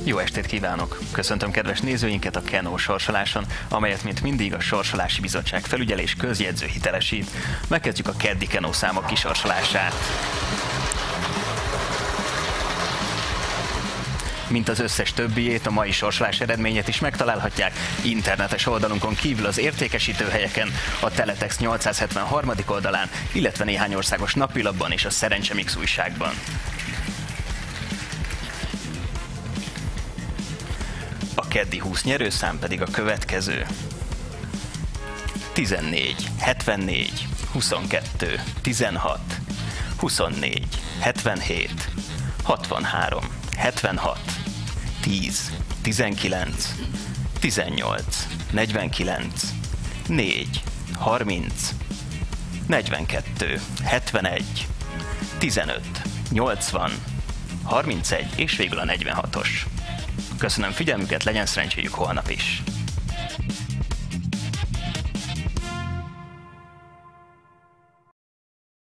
Jó estét kívánok! Köszöntöm kedves nézőinket a Kenó sorsoláson, amelyet mint mindig a Sorsolási Bizottság felügyelés közjegyző hitelesít. Megkezdjük a keddi Kenó számok kisorsolását. Mint az összes többiét, a mai sorsolás eredményét is megtalálhatják internetes oldalunkon kívül az értékesítőhelyeken, a Teletext 873. oldalán, illetve néhány országos napilapban és a Szerencsemix újságban. A keddi 20 nyerőszám pedig a következő: 14, 74, 22, 16, 24, 77, 63, 76, 10, 19, 18, 49, 4, 30, 42, 71, 15, 80, 31 és végül a 46-os. Köszönöm figyelmüket, legyen szerencséjük holnap is!